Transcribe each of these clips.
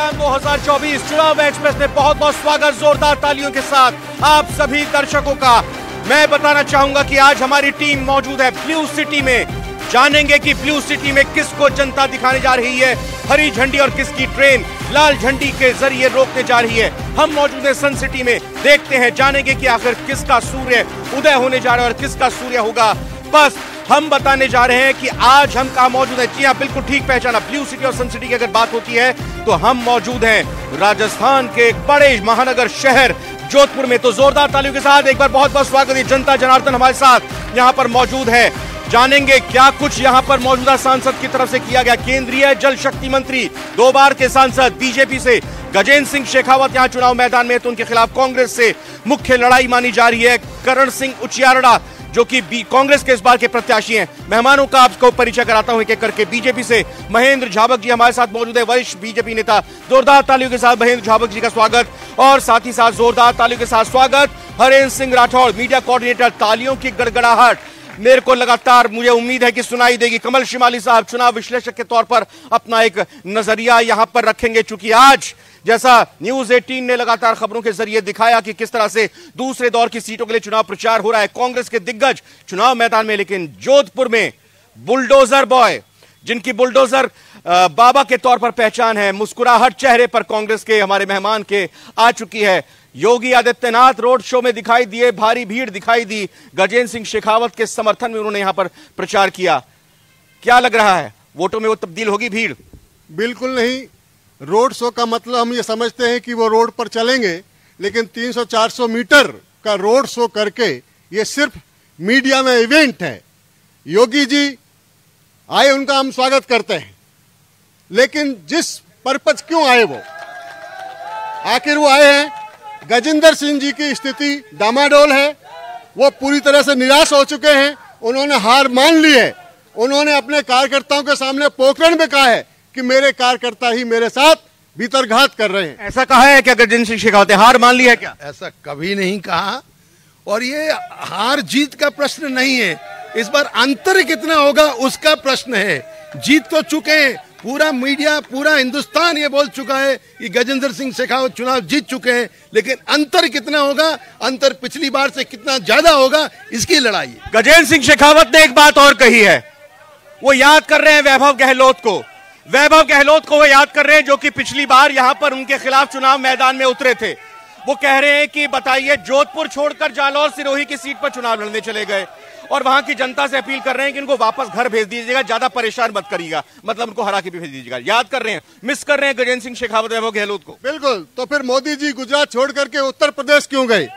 मैदान 2024 चुनाव एक्सप्रेस में बहुत बहुत स्वागत जोरदार तालियों के साथ आप सभी दर्शकों का। मैं बताना चाहूंगा कि आज हमारी टीम मौजूद है ब्लू सिटी में। जानेंगे कि ब्लू सिटी में किसको जनता दिखाने जा रही है हरी झंडी और किसकी ट्रेन लाल झंडी के जरिए रोकने जा रही है। हम मौजूद हैं सन सिटी में, देखते हैं जानेंगे कि आखिर किसका सूर्य उदय होने जा रहा है और किसका सूर्य होगा। बस हम बताने जा रहे हैं कि आज हम कहां मौजूद हैं। जी हां, बिल्कुल ठीक पहचाना। ब्लू सिटी और सन सिटी की अगर बात होती है तो हम मौजूद हैं राजस्थान के एक बड़े महानगर शहर जोधपुर में। तो जोरदार तालियों के साथ एक बार बहुत बहुत स्वागत है। जनता जनार्दन हमारे साथ यहां पर मौजूद है। जानेंगे क्या कुछ यहां पर मौजूदा सांसद की तरफ से किया गया। केंद्रीय जल शक्ति मंत्री, 2 बार के सांसद बीजेपी से गजेंद्र सिंह शेखावत यहां चुनाव मैदान में, तो उनके खिलाफ कांग्रेस से मुख्य लड़ाई मानी जा रही है। करण सिंह उचियारड़ा जो कि कांग्रेस के इस बार के प्रत्याशी हैं। मेहमानों का आपको परिचय कराता हूं एक एक करके। बीजेपी से महेंद्र झाबक जी हमारे साथ मौजूद है, वरिष्ठ बीजेपी नेता। जोरदार तालियों के साथ महेंद्र झाबक जी का स्वागत। और साथ ही साथ जोरदार तालियों के साथ स्वागत हरेंद्र सिंह राठौड़, मीडिया कोऑर्डिनेटर। तालियों की गड़गड़ाहट मेरे को लगातार मुझे उम्मीद है कि सुनाई देगी। कमल शिमाली साहब चुनाव विश्लेषक के तौर पर अपना एक नजरिया यहां पर रखेंगे, चूंकि आज जैसा न्यूज 18 ने लगातार खबरों के जरिए दिखाया कि किस तरह से दूसरे दौर की सीटों के लिए चुनाव प्रचार हो रहा है। कांग्रेस के दिग्गज चुनाव मैदान में, लेकिन जोधपुर में बुलडोजर बॉय, जिनकी बुलडोजर बाबा के तौर पर पहचान है, मुस्कुराहट चेहरे पर कांग्रेस के हमारे मेहमान के आ चुकी है। योगी आदित्यनाथ रोड शो में दिखाई दिए, भारी भीड़ दिखाई दी। गजेंद्र सिंह शेखावत के समर्थन में उन्होंने यहां पर प्रचार किया। क्या लग रहा है, वोटों में वो तब्दील होगी भीड़? बिल्कुल नहीं। रोड शो का मतलब हम ये समझते हैं कि वो रोड पर चलेंगे, लेकिन 300-400 मीटर का रोड शो करके ये सिर्फ मीडिया में इवेंट है। योगी जी आए, उनका हम स्वागत करते हैं, लेकिन जिस पर्पज क्यों आए, वो आखिर वो आए हैं। गजेंद्र सिंह जी की स्थिति डामाडोल है, वो पूरी तरह से निराश हो चुके हैं। उन्होंने हार मान ली है। उन्होंने अपने कार्यकर्ताओं के सामने पोखरण में कहा है कि मेरे कार्यकर्ता ही मेरे साथ भीतरघात कर रहे हैं। ऐसा कहा है क्या गजेंद्र सिंह शेखावत ने? हार मान ली है क्या? ऐसा कभी नहीं कहा। और ये हार जीत का प्रश्न नहीं है, इस बार अंतर कितना होगा उसका प्रश्न है। जीत तो चुके हैं, पूरा मीडिया पूरा हिंदुस्तान ये बोल चुका है कि गजेंद्र सिंह शेखावत चुनाव जीत चुके हैं, लेकिन अंतर कितना होगा, अंतर पिछली बार से कितना ज्यादा होगा, इसकी लड़ाई है। गजेंद्र सिंह शेखावत ने एक बात और कही है, वो याद कर रहे हैं वैभव गहलोत को। वैभव गहलोत को वो याद कर रहे हैं जो कि पिछली बार यहां पर उनके खिलाफ चुनाव मैदान में उतरे थे। वो कह रहे हैं कि बताइए, जोधपुर छोड़कर जालौर सिरोही की सीट पर चुनाव लड़ने चले गए और वहां की जनता से अपील कर रहे हैं कि इनको वापस घर भेज दीजिएगा, ज्यादा परेशान मत करिएगा, मतलब उनको हरा के भी भेज दीजिएगा। याद कर रहे हैं, मिस कर रहे हैं गजेंद्र सिंह शेखावत वैभव गहलोत को। बिल्कुल। तो फिर मोदी जी गुजरात छोड़ करके उत्तर प्रदेश क्यों गए?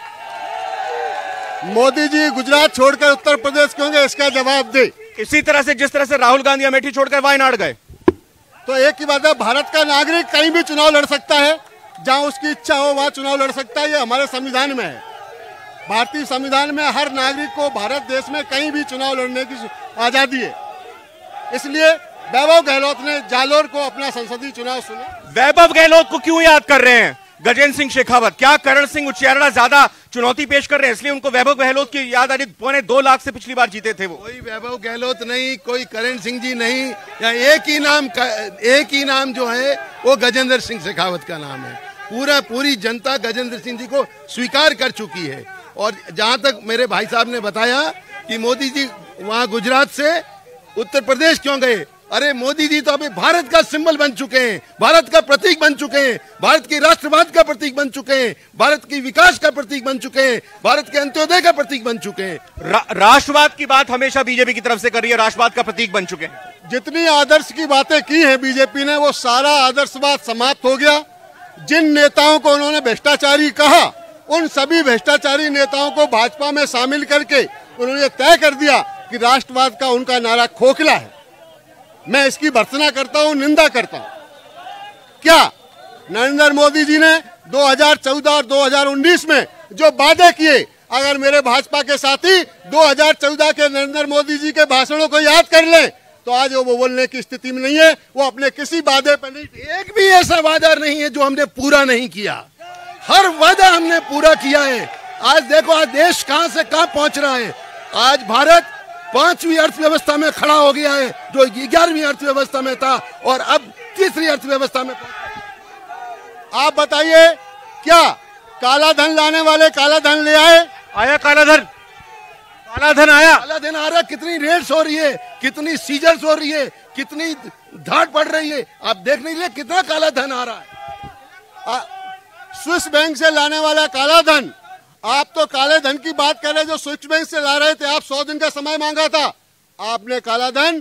मोदी जी गुजरात छोड़कर उत्तर प्रदेश क्यों गए, इसका जवाब दे। इसी तरह से जिस तरह से राहुल गांधी अमेठी छोड़कर वायनाड गए। तो एक ही बात है, भारत का नागरिक कहीं भी चुनाव लड़ सकता है, जहां उसकी इच्छा हो वहां चुनाव लड़ सकता है। ये हमारे संविधान में है। भारतीय संविधान में हर नागरिक को भारत देश में कहीं भी चुनाव लड़ने की आजादी है। इसलिए वैभव गहलोत ने जालोर को अपना संसदीय चुनाव चुना। वैभव गहलोत को क्यों याद कर रहे हैं गजेंद्र सिंह शेखावत? क्या करण सिंह उचियारड़ा ज्यादा चुनौती पेश कर रहे हैं इसलिए उनको वैभव गहलोत की याद आ रही? 2.25 लाख से पिछली बार जीते थे वो। कोई वैभव गहलोत नहीं, कोई करण सिंह जी नहीं, या एक ही नाम जो है वो गजेंद्र सिंह शेखावत का नाम है। पूरी जनता गजेंद्र सिंह जी को स्वीकार कर चुकी है। और जहां तक मेरे भाई साहब ने बताया कि मोदी जी वहां गुजरात से उत्तर प्रदेश क्यों गए, अरे मोदी जी तो अभी भारत का सिंबल बन चुके हैं, भारत का प्रतीक बन चुके हैं, भारत की राष्ट्रवाद का प्रतीक बन चुके हैं, भारत की विकास का प्रतीक बन चुके हैं, भारत के अंत्योदय का प्रतीक बन चुके हैं। राष्ट्रवाद की बात हमेशा बीजेपी की तरफ से कर रही है, राष्ट्रवाद का प्रतीक बन चुके हैं। जितनी आदर्श की बातें की हैं बीजेपी ने, वो सारा आदर्शवाद समाप्त हो गया। जिन नेताओं को उन्होंने भ्रष्टाचारी कहा, उन सभी भ्रष्टाचारी नेताओं को भाजपा में शामिल करके उन्होंने तय कर दिया कि राष्ट्रवाद का उनका नारा खोखला है। मैं इसकी भर्त्सना करता हूं, निंदा करता हूं। क्या नरेंद्र मोदी जी ने 2014 और 2019 में जो वादे किए, अगर मेरे भाजपा के साथी 2014 के नरेंद्र मोदी जी के भाषणों को याद कर लें तो आज वो बोलने की स्थिति में नहीं है। वो अपने किसी वादे पर नहीं, एक भी ऐसा वादा नहीं है जो हमने पूरा नहीं किया। हर वादा हमने पूरा किया है। आज देखो, आज देश कहां से कहां पहुंच रहा है। आज भारत 5वीं अर्थव्यवस्था में खड़ा हो गया है, जो 11वीं अर्थव्यवस्था में था, और अब तीसरी अर्थव्यवस्था में। आप बताइए, क्या काला धन लाने वाले काला धन ले आए? आया काला धन? काला धन आया? काला धन आ रहा, कितनी रेड्स हो रही है, कितनी सीजर्स हो रही है, कितनी धाड़ पड़ रही है, आप देख नहीं रहे कितना काला धन आ रहा है। स्विस बैंक से लाने वाला काला धन, आप तो काले धन की बात कर रहे, जो स्विस बैंक से ला रहे थे, आप 100 दिन का समय मांगा था। आपने काला धन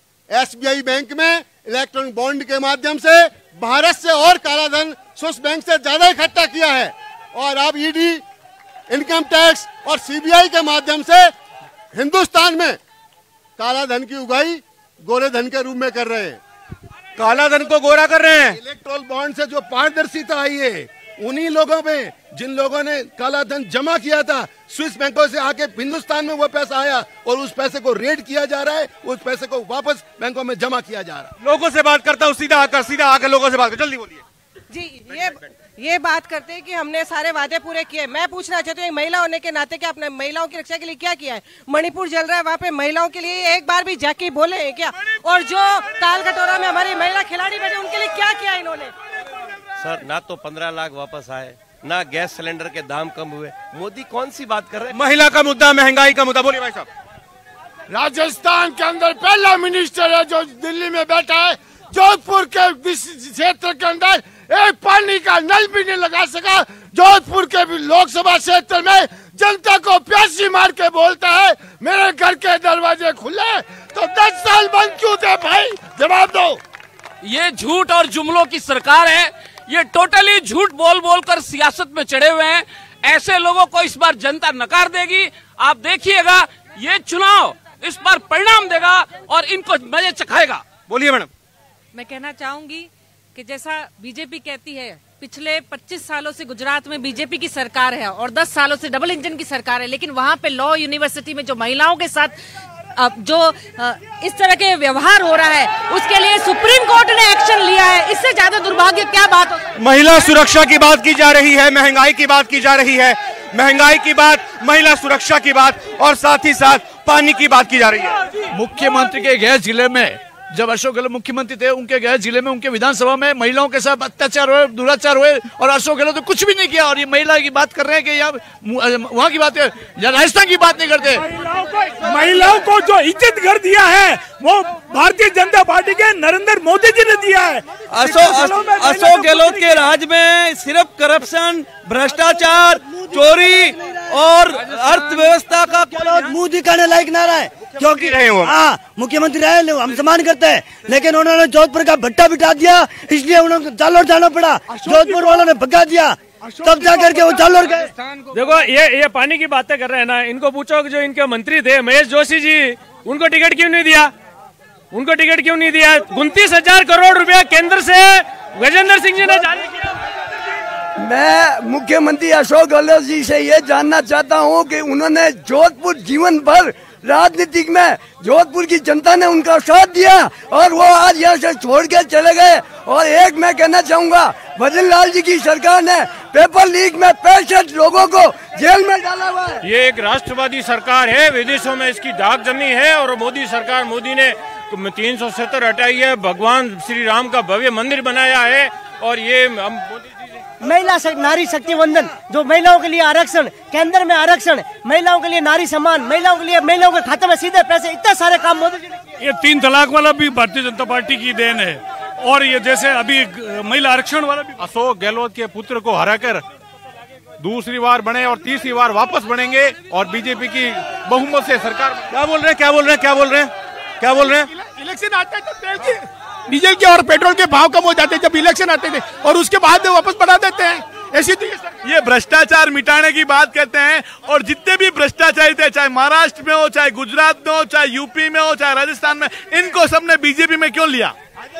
SBI बैंक में इलेक्ट्रॉनिक बॉन्ड के माध्यम से भारत से और काला धन स्विस बैंक से ज्यादा इकट्ठा किया है, और आप ईडी, इनकम टैक्स और CBI के माध्यम से हिंदुस्तान में काला धन की उगाई गोरे धन के रूप में कर रहे हैं। काला धन को गोरा कर रहे हैं। इलेक्ट्रोल बॉन्ड से जो पारदर्शिता आई है, उन्हीं लोगों में, जिन लोगों ने काला धन जमा किया था स्विस बैंकों से आके हिंदुस्तान में, वो पैसा आया और उस पैसे को रेड किया जा रहा है, उस पैसे को वापस बैंकों में जमा किया जा रहा है। लोगों से बात करता हूँ, सीधा आकर लोगों से बात कर, जल्दी बोलिए जी। ये बात करते हैं कि हमने सारे वादे पूरे किए। मैं पूछना चाहती हूँ, एक महिला होने के नाते, कि आपने महिलाओं की रक्षा के लिए क्या किया है? मणिपुर जल रहा है, वहाँ पे महिलाओं के लिए एक बार भी जाके बोले हैं क्या? और जो ताल कटोरा में हमारी महिला खिलाड़ी बैठे, उनके लिए क्या किया इन्होंने? सर, ना तो 15 लाख वापस आए, ना गैस सिलेंडर के दाम कम हुए। मोदी कौन सी बात कर रहे हैं? महिला का मुद्दा, महंगाई का मुद्दा, बोलिए भाई साहब। राजस्थान के अंदर पहला मिनिस्टर है जो दिल्ली में बैठा है, जोधपुर के क्षेत्र के अंदर एक पानी का नल भी नहीं लगा सका। जोधपुर के भी लोकसभा क्षेत्र में जनता को प्यासी मार के बोलता है मेरे घर के दरवाजे खुले, तो 10 साल बंद क्यों थे भाई? जवाब दो। ये झूठ और जुमलों की सरकार है, ये टोटली झूठ बोल बोल कर सियासत में चढ़े हुए हैं। ऐसे लोगों को इस बार जनता नकार देगी। आप देखिएगा, ये चुनाव इस बार परिणाम देगा और इनको मजे चखाएगा। बोलिए मैडम। मैं कहना चाहूंगी कि जैसा बीजेपी कहती है, पिछले 25 सालों से गुजरात में बीजेपी की सरकार है और 10 सालों से डबल इंजन की सरकार है, लेकिन वहां पे लॉ यूनिवर्सिटी में जो महिलाओं के साथ जो इस तरह के व्यवहार हो रहा है, उसके लिए सुप्रीम कोर्ट ने एक्शन लिया है। इससे ज्यादा दुर्भाग्य क्या बात हो? महिला सुरक्षा की बात की जा रही है, महंगाई की बात की जा रही है, महंगाई की बात, महिला सुरक्षा की बात, और साथ ही साथ पानी की बात की जा रही है। मुख्यमंत्री के गृह जिले में, जब अशोक गहलोत मुख्यमंत्री थे, उनके गृह जिले में, उनके विधानसभा में महिलाओं के साथ अत्याचार हुए, दुराचार हुए, और अशोक गहलोत तो कुछ भी नहीं किया। और ये महिला की बात कर रहे हैं कि यहाँ वहाँ की बात है, राजस्थान की बात नहीं करते। महिलाओं को जो इज्जत कर दिया है वो भारतीय जनता पार्टी के नरेंद्र मोदी जी ने दिया है। अशोक गहलोत के राज में सिर्फ करप्शन, भ्रष्टाचार, चोरी और अर्थव्यवस्था का मुंह दिखाने लायक नारा है, क्योंकि हाँ मुख्यमंत्री रहे, हम सम्मान करते हैं, लेकिन उन्होंने जोधपुर का भट्टा बिठा दिया, इसलिए उन्होंने जालोर जाना पड़ा। जोधपुर वालों ने भगा दिया, तब जाकर के वो जालोर गए। देखो, ये पानी की बातें कर रहे हैं ना, इनको पूछो कि जो इनके मंत्री थे महेश जोशी जी, उनको टिकट क्यों नहीं दिया? उनको टिकट क्यों नहीं दिया? 29,000 करोड़ रुपया केंद्र से गजेंद्र सिंह जी ने जारी किया। मैं मुख्यमंत्री अशोक गहलोत जी से ये जानना चाहता हूँ कि उन्होंने जोधपुर जीवन भर राजनीतिक में जोधपुर की जनता ने उनका साथ दिया और वो आज यहाँ से छोड़ के चले गए। और एक मैं कहना चाहूँगा, भजन लाल जी की सरकार ने पेपर लीक में 65 लोगों को जेल में डाला हुआ है। ये एक राष्ट्रवादी सरकार है, विदेशों में इसकी दाग जमी है, और मोदी सरकार, मोदी ने 370 हटाई है, भगवान श्री राम का भव्य मंदिर बनाया है, और ये महिला नारी शक्ति वंदन, जो महिलाओं के लिए आरक्षण, केंद्र में आरक्षण, महिलाओं के लिए नारी सम्मान, महिलाओं के लिए महिलाओं के खाते में सीधे पैसे, इतने सारे काम मोदी जी ने किए। ये 3 तलाक वाला भी भारतीय जनता पार्टी की देन है, और ये जैसे अभी महिला आरक्षण वाला भी। अशोक गहलोत के पुत्र को हराकर दूसरी बार बने और तीसरी बार वापस बनेंगे और बीजेपी की बहुमत से सरकार। क्या बोल रहे हैं, क्या बोल रहे हैं, क्या बोल रहे हैं, क्या बोल रहे हैं? इलेक्शन आते थे, डीजल के और पेट्रोल के भाव कम हो जाते जब इलेक्शन आते थे, और उसके बाद वापस बढ़ा देते हैं। ऐसी तो ये भ्रष्टाचार मिटाने की बात कहते हैं, और जितने भी भ्रष्टाचारी थे, चाहे महाराष्ट्र में हो, चाहे गुजरात में हो, चाहे यूपी में हो, चाहे राजस्थान में, इनको सबने बीजेपी में क्यों लिया?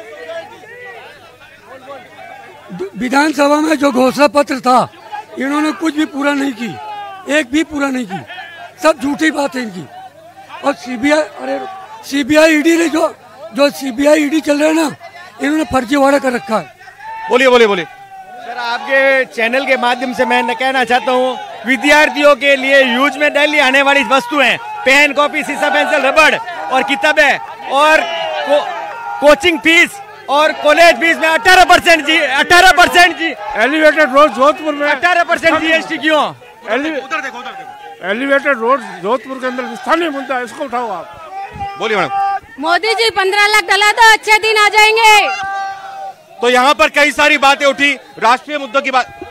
विधानसभा में जो घोषणा पत्र था, इन्होंने कुछ भी पूरा नहीं की, एक भी पूरा नहीं की, सब झूठी बात है इनकी। और सीबीआई ईडी ने जो सीबीआई ईडी चल रहा है ना, इन्होंने फर्जीवाड़ा कर रखा है। बोलिए बोलिए बोलिए। सर, आपके चैनल के माध्यम से मैं कहना चाहता हूँ, विद्यार्थियों के लिए यूज में डेली आने वाली वस्तुएं, पेन, कॉपी, सीसा, पेंसिल, रबड़ और किताबें और कोचिंग फीस और कॉलेज फीस में 18% जी, 18% जी। एलिवेटेड रोड जोधपुर में 18% GST क्यों? उधर देखो एलिवेटेड रोड जोधपुर के अंदर स्थानीय मुद्दा है, इसको उठाओ आप। बोलिए मैडम। मोदी जी 15 लाख डला तो अच्छे दिन आ जाएंगे। तो यहाँ पर कई सारी बातें उठी, राष्ट्रीय मुद्दों की बात।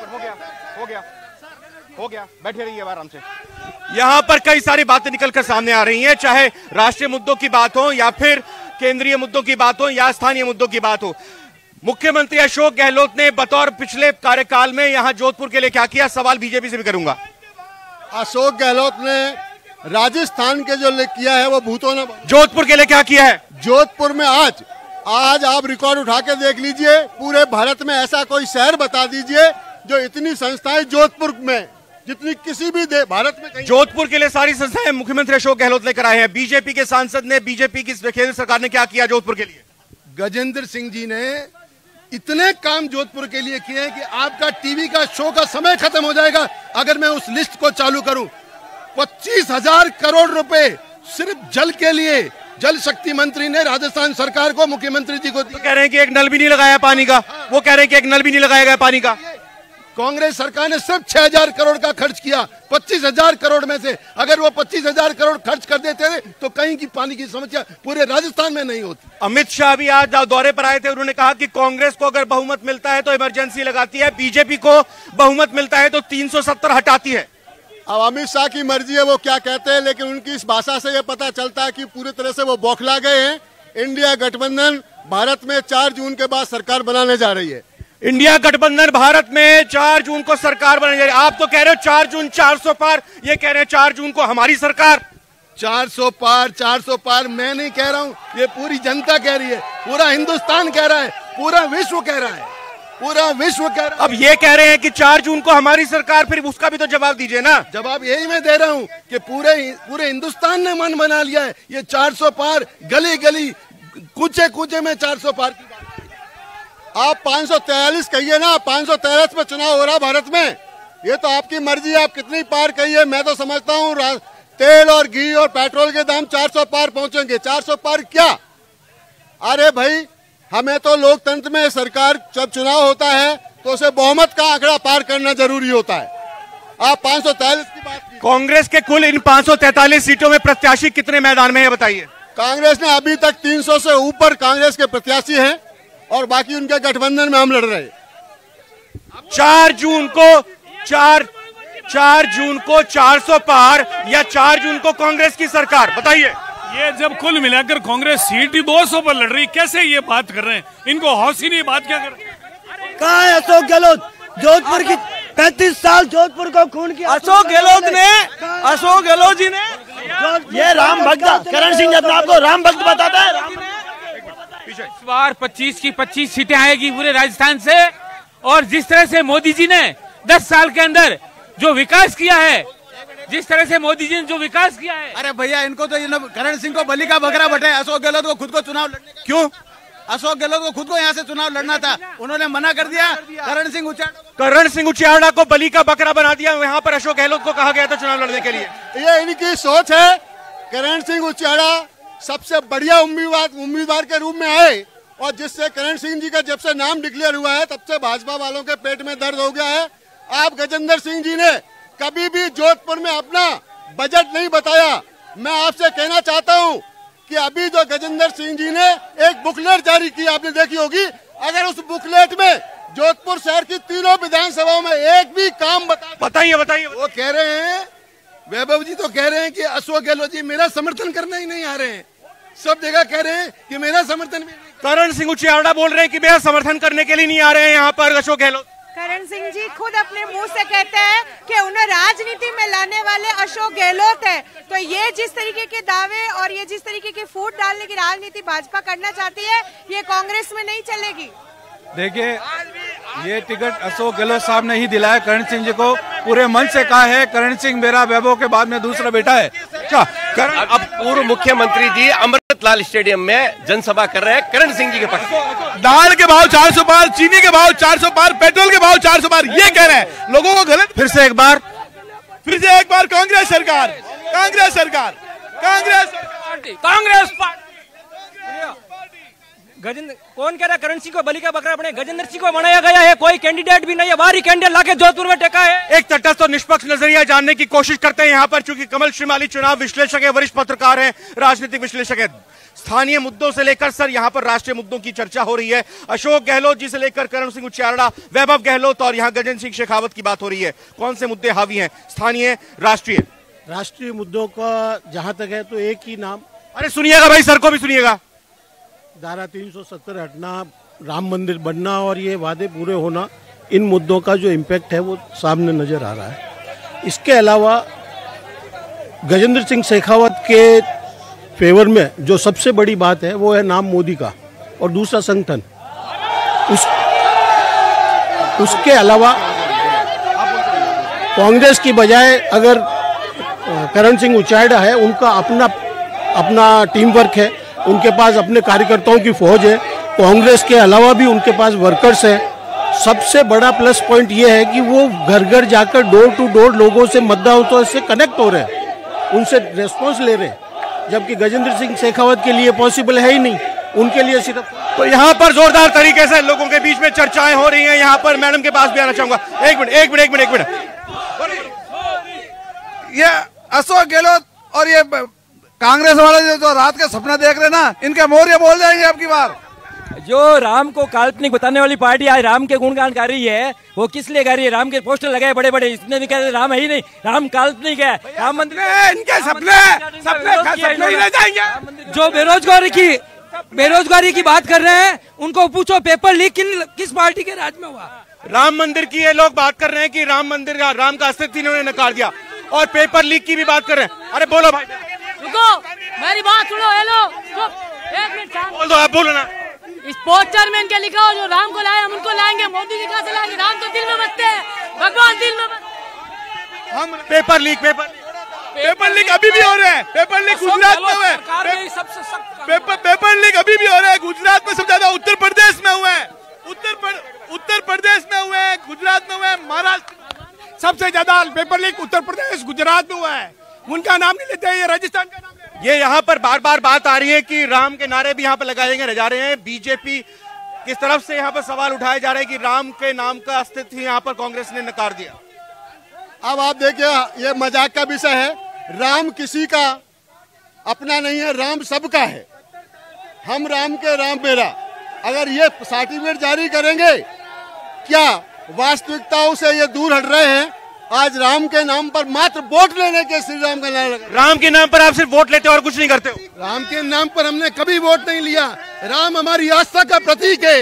हो गया, बैठे रहिए आराम से। यहाँ पर कई सारी बातें निकलकर सामने आ रही हैं, चाहे राष्ट्रीय मुद्दों की बात हो या फिर केंद्रीय मुद्दों की बात हो या स्थानीय मुद्दों की बात हो। मुख्यमंत्री अशोक गहलोत ने बतौर पिछले कार्यकाल में यहाँ जोधपुर के लिए क्या किया, सवाल बीजेपी से भी करूंगा। अशोक गहलोत ने राजस्थान के जो किया है वो भूतों ने जोधपुर के लिए क्या किया है। जोधपुर में आज आप रिकॉर्ड उठा के देख लीजिए, पूरे भारत में ऐसा कोई शहर बता दीजिए जो इतनी संस्थाएं जोधपुर में जितनी किसी भी भारत में। जोधपुर के लिए सारी संस्थाएं मुख्यमंत्री अशोक गहलोत लेकर आए हैं। बीजेपी के सांसद ने, बीजेपी की केंद्र सरकार ने क्या किया जोधपुर के लिए। गजेंद्र सिंह जी ने इतने काम जोधपुर के लिए किए हैं कि आपका टीवी का शो का समय खत्म हो जाएगा अगर मैं उस लिस्ट को चालू करूं। 25,000 करोड़ रुपए सिर्फ जल के लिए जल शक्ति मंत्री ने राजस्थान सरकार को, मुख्यमंत्री जी को तो कह रहे हैं कि एक नल भी नहीं लगाया पानी का। वो कह रहे हैं कि एक नल भी नहीं लगाया गया पानी का। कांग्रेस सरकार ने सिर्फ 6,000 करोड़ का खर्च किया 25,000 करोड़ में से। अगर वो 25,000 करोड़ खर्च कर देते थे तो कहीं की पानी की समस्या पूरे राजस्थान में नहीं होती। अमित शाह भी आज दौरे पर आए थे, उन्होंने कहा कि कांग्रेस को अगर बहुमत मिलता है तो इमरजेंसी लगाती है, बीजेपी को बहुमत मिलता है तो 370 हटाती है। अब अमित शाह की मर्जी है वो क्या कहते हैं, लेकिन उनकी इस भाषा से ये पता चलता है कि पूरी तरह से वो बौखला गए हैं। इंडिया गठबंधन भारत में 4 जून के बाद सरकार बनाने जा रही है। इंडिया गठबंधन भारत में 4 जून को सरकार बनाने जा रही है। आप तो कह रहे हो 4 जून 400 पार, ये कह रहे हैं 4 जून को हमारी सरकार। 400 पार मैं नहीं कह रहा हूं, ये पूरी जनता कह रही है, पूरा हिंदुस्तान कह रहा है, पूरा विश्व कह रहा है, पूरा विश्व कह रहा है। अब ये कह रहे हैं कि 4 जून को हमारी सरकार, फिर उसका भी तो जवाब दीजिए ना। जवाब यही मैं दे रहा हूं कि पूरे हिंदुस्तान ने मन बना लिया है। ये 400 पार, गली गली कूचे कूचे में 400 पार की बात। आप 543 कहिए ना, 543 पे चुनाव हो रहा भारत में, ये तो आपकी मर्जी है, आप कितनी पार कहिए। मैं तो समझता हूँ तेल और घी और पेट्रोल के दाम 400 पार पहुंचेंगे। 400 पार क्या? अरे भाई, हमें तो लोकतंत्र में सरकार जब चुनाव होता है तो उसे बहुमत का आंकड़ा पार करना जरूरी होता है। आप 543 की बात की। कांग्रेस के कुल इन 543 सीटों में प्रत्याशी कितने मैदान में है बताइए। कांग्रेस ने अभी तक 300 से ऊपर कांग्रेस के प्रत्याशी हैं और बाकी उनके गठबंधन में हम लड़ रहे हैं। 4 जून को 400 पार या 4 जून को कांग्रेस की सरकार, बताइए। ये जब कुल मिलाकर कांग्रेस सीट ही 200 पर लड़ रही, कैसे ये बात कर रहे हैं? इनको हौस ही नहीं, बात क्या कर रहे हैं? कहाँ है अशोक गहलोत? जोधपुर की 35 साल जोधपुर को खून किया अशोक गहलोत जी ने ये राम भक्त करण सिंह अपने आपको राम भक्त बताता है। इस बार 25 की 25 सीटें आएगी पूरे राजस्थान से। और जिस तरह से मोदी जी ने 10 साल के अंदर जो विकास किया है, जिस तरह से मोदी जी ने जो विकास किया है। अरे भैया, इनको तो करण सिंह को बलि का बकरा बटे। अशोक गहलोत को खुद को चुनाव लड़ने का क्यों? अशोक गहलोत को खुद को यहाँ से चुनाव लड़ना था, उन्होंने मना कर दिया। करण सिंह उचियाड़ा को बलि का बकरा बना दिया। यहाँ पर अशोक गहलोत को कहा गया था चुनाव लड़ने के लिए। ये इनकी सोच है। करण सिंह उचियाड़ा सबसे बढ़िया उम्मीदवार के रूप में आए और जिससे करण सिंह जी का जब से नाम डिक्लेयर हुआ है तब से भाजपा वालों के पेट में दर्द हो गया है। आप गजेंद्र सिंह जी ने कभी भी जोधपुर में अपना बजट नहीं बताया। मैं आपसे कहना चाहता हूं कि अभी जो गजेंद्र सिंह जी ने एक बुकलेट जारी की, आपने देखी होगी, अगर उस बुकलेट में जोधपुर शहर की तीनों विधानसभाओं में एक भी काम बताइए। वो कह रहे हैं, वैभव जी तो कह रहे हैं कि अशोक गहलोत जी मेरा समर्थन करने ही नहीं आ रहे हैं। सब जगह कह रहे हैं कि मेरा समर्थन भी नहीं। करण सिंह उचियाड़ा बोल रहे हैं कि मेरा समर्थन करने के लिए नहीं आ रहे हैं यहाँ पर अशोक गहलोत। करण सिंह जी खुद अपने मुंह से कहते हैं कि उन्हें राजनीति में लाने वाले अशोक गहलोत है। तो ये जिस तरीके के दावे और ये जिस तरीके की फूट डालने की राजनीति भाजपा करना चाहती है, ये कांग्रेस में नहीं चलेगी। देखिए, ये टिकट अशोक गहलोत साहब ने ही दिलाया करण सिंह जी को। पूरे मन से कहा है, करण सिंह मेरा वैभव के बाद में दूसरा बेटा है। अब पूर्व मुख्यमंत्री जी अमृतलाल स्टेडियम में जनसभा कर रहे हैं करण सिंह जी के पक्ष। दाल के भाव 400 पार, चीनी के भाव 400 पार, पेट्रोल के भाव 400 पार, ये कह रहे हैं लोगों को गलत। फिर से एक बार कांग्रेस सरकार, कांग्रेस सरकार, कांग्रेस पार्टी, कांग्रेस पार्टी। गजेंद्र कौन कह रहा है करण सिंह को बलि का बकरा बने? गजेंद्र सिंह को बनाया गया है, कोई कैंडिडेट भी नहीं है, बाहरी कैंडिडेट लाके जोधपुर में टेका है। एक तटस्थ और निष्पक्ष नजरिया जानने की कोशिश करते हैं यहाँ पर, चूंकि कमल श्रीमाली चुनाव विश्लेषक है, वरिष्ठ पत्रकार हैं, राजनीतिक विश्लेषक है। स्थानीय मुद्दों से लेकर सर यहाँ पर राष्ट्रीय मुद्दों की चर्चा हो रही है। अशोक गहलोत जी से लेकर करण सिंह उचारड़ा, वैभव गहलोत और यहाँ गजेंद्र सिंह शेखावत की बात हो रही है। कौन से मुद्दे हावी हैं, स्थानीय राष्ट्रीय? राष्ट्रीय मुद्दों का जहां तक है तो एक ही नाम, अरे सुनिएगा भाई, सर को भी सुनिएगा। धारा 370 हटना, राम मंदिर बनना और ये वादे पूरे होना, इन मुद्दों का जो इम्पैक्ट है वो सामने नजर आ रहा है। इसके अलावा गजेंद्र सिंह शेखावत के फेवर में जो सबसे बड़ी बात है वो है नाम मोदी का और दूसरा संगठन। उसके अलावा कांग्रेस की बजाय अगर करण सिंह उचारड़ा है, उनका अपना टीम वर्क है, उनके पास अपने कार्यकर्ताओं की फौज है, कांग्रेस के अलावा भी उनके पास वर्कर्स हैं। सबसे बड़ा प्लस पॉइंट ये है कि वो घर घर जाकर डोर टू डोर लोगों से, मतदाताओं से कनेक्ट हो रहे हैं, उनसे रेस्पॉन्स ले रहे हैं, जबकि गजेंद्र सिंह शेखावत के लिए पॉसिबल है ही नहीं। उनके लिए सिर्फ तो यहाँ पर जोरदार तरीके से लोगों के बीच में चर्चाएं हो रही हैं। यहाँ पर मैडम के पास भी आना चाहूंगा। एक मिनट। ये अशोक गहलोत और ये कांग्रेस वाले जो रात का सपना देख रहे ना, इनके मौर्य बोल जाएंगे अब की बार। जो राम को काल्पनिक बताने वाली पार्टी आज राम के गुणगान गा रही है, वो किस लिए गा रही है? राम के पोस्टर लगाए बड़े बड़े, इसने भी कहते राम है ही नहीं, राम काल्पनिक है। राम मंदिर इनके सपने ही रह जाएंगे। जो बेरोजगारी की बात कर रहे हैं, उनको पूछो पेपर लीक किस पार्टी के राज में हुआ? राम मंदिर की ये लोग बात कर रहे हैं कि राम मंदिर, राम का अस्तित्व इन्होंने नकार दिया, और पेपर लीक की भी बात कर रहे हैं। अरे बोलो भाई, रुको, मेरी बात सुनो। हेलो, एक मिनट बोल दो, आप बोलो ना। इस पोस्टर में इनके लिखा हो जो राम को लाए हम उनको लाएंगे, मोदी जी कहाँ से लाएंगे? राम तो दिल में बसते हैं, भगवान दिल में बसते। हम पेपर लीक अभी भी हो रहे हैं। पेपर लीक गुजरात में हुए, पेपर लीक अभी भी हो रहे हैं। गुजरात में सबसे ज्यादा उत्तर प्रदेश में हुए हैं, उत्तर प्रदेश में हुए हैं, गुजरात में हुए हैं, महाराष्ट्र सबसे ज्यादा पेपर लीक उत्तर प्रदेश गुजरात में हुआ है। उनका नाम नहीं लेते हैं, ये राजस्थान का नाम। ये यहाँ पर बार बार बात आ रही है कि राम के नारे भी यहाँ पर लगाए जा रहे हैं। बीजेपी किस तरफ से यहाँ पर सवाल उठाए जा रहे हैं कि राम के नाम का अस्तित्व यहाँ पर कांग्रेस ने नकार दिया। अब आप देखिए, ये मजाक का विषय है। राम किसी का अपना नहीं है, राम सबका है। हम राम के राम मेरा। अगर ये सर्टिफिकेट जारी करेंगे, क्या वास्तविकताओं से ये दूर हट रहे हैं? आज राम के नाम पर मात्र वोट लेने के श्री राम का नारा लगा। राम के नाम पर आप सिर्फ वोट लेते हो और कुछ नहीं करते हो? राम के नाम पर हमने कभी वोट नहीं लिया। राम हमारी आस्था का प्रतीक है,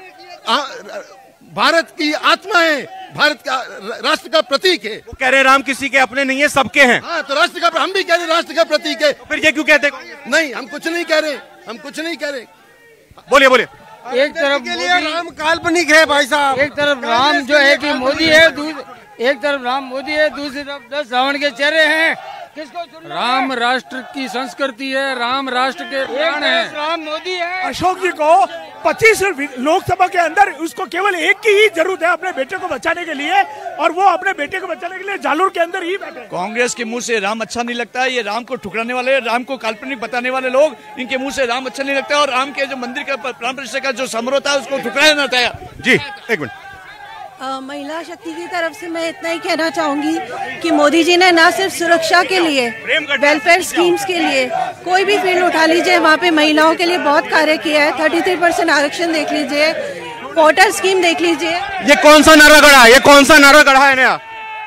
भारत की आत्मा है, भारत का राष्ट्र का प्रतीक है। वो कह रहे हैं राम किसी के अपने नहीं है, सबके हैं। हाँ, तो राष्ट्र का, हम भी कह रहे राष्ट्र का प्रतीक है। तो फिर ये क्यों कहते? नहीं, हम कुछ नहीं कह रहे, हम कुछ नहीं कह रहे। बोलिए। एक तरफ के लिए राम काल्पनिक है भाई साहब, एक तरफ राम जो है कि मोदी है, एक तरफ राम मोदी है, दूसरी तरफ 10 रावण के चेहरे हैं। किसको चुनना? राम राष्ट्र की संस्कृति है, राम राष्ट्र के प्राण है, राम मोदी है। अशोक जी को 25 लोकसभा के अंदर उसको केवल एक की ही जरूरत है अपने बेटे को बचाने के लिए, और वो अपने बेटे को बचाने के लिए जालोर के अंदर ही बैठे। कांग्रेस के मुंह से राम अच्छा नहीं लगता है। ये राम को ठुकराने वाले, राम को काल्पनिक बताने वाले लोग, इनके मुंह से राम अच्छा नहीं लगता है। और राम के जो मंदिर का प्राण प्रतिष्ठा का जो समारोह था, उसको ठुकराया जाता है। जी, एक मिनट। महिला शक्ति की तरफ से मैं इतना ही कहना चाहूंगी कि मोदी जी ने न सिर्फ सुरक्षा के लिए, वेलफेयर स्कीम्स के लिए, कोई भी फील्ड उठा लीजिए, वहाँ पे महिलाओं के लिए बहुत कार्य किया है। 33% आरक्षण देख लीजिए, वोटर स्कीम देख लीजिए। ये कौन सा नारा गढ़ा है? ये कौन सा नारा गढ़ा है नया?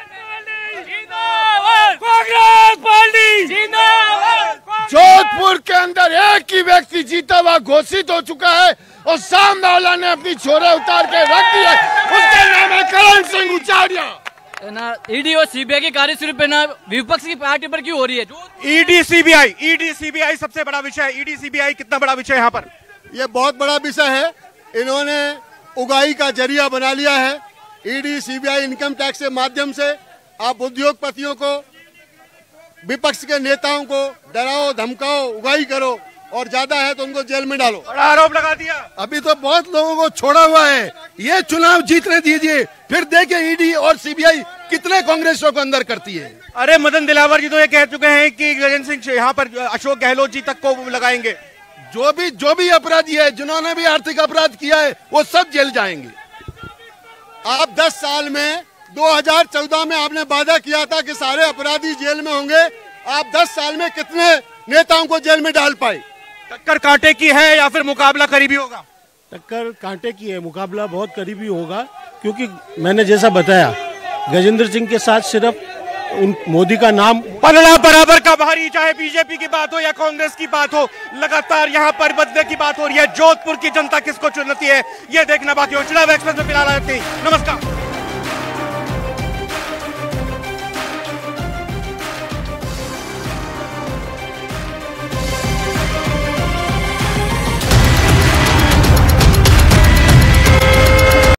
कांग्रेस पार्टी जिंदाबाद। जोधपुर के अंदर एक ही व्यक्ति जीता हुआ घोषित हो चुका है, और सामने वाला ने अपनी छोरे उतार के रख दिया। उसका नाम है करण सिंह उचारड़ा। ईडी और सीबीआई की कार्यशुल्क पे ना विपक्ष की पार्टी पर क्यों हो रही है? ईडी सीबीआई सबसे बड़ा विषय है। ईडी सीबीआई कितना बड़ा विषय है यहाँ पर? ये बहुत बड़ा विषय है। इन्होंने उगाही का जरिया बना लिया है। ईडी सीबीआई इनकम टैक्स के माध्यम से आप उद्योगपतियों को, विपक्ष के नेताओं को डराओ, धमकाओ, उगाही करो, और ज्यादा है तो उनको जेल में डालो। बड़ा आरोप लगा दिया। अभी तो बहुत लोगों को छोड़ा हुआ है, ये चुनाव जीतने दीजिए, फिर देखें ईडी और सीबीआई कितने कांग्रेसियों को अंदर करती है। अरे मदन दिलावर जी तो ये कह चुके हैं कि गजेंद्र सिंह यहाँ पर अशोक गहलोत जी तक को लगाएंगे। जो भी अपराधी है, जिन्होंने भी आर्थिक अपराध किया है, वो सब जेल जाएंगे। आप 10 साल में 2014 में आपने वादा किया था कि सारे अपराधी जेल में होंगे। आप 10 साल में कितने नेताओं को जेल में डाल पाए? टक्कर कांटे की है या फिर मुकाबला करीबी होगा? टक्कर कांटे की है, मुकाबला बहुत करीबी होगा, क्योंकि मैंने जैसा बताया गजेंद्र सिंह के साथ सिर्फ मोदी का नाम पलड़ा बराबर का भारी, चाहे बीजेपी की बात हो या कांग्रेस की बात हो, लगातार यहाँ पर बदले की बात हो रही है। जोधपुर की जनता किसको चुनती है, ये देखना बाकी हो। चुनाव एक्सप्रेस में फिलहाल आते ही नमस्कार।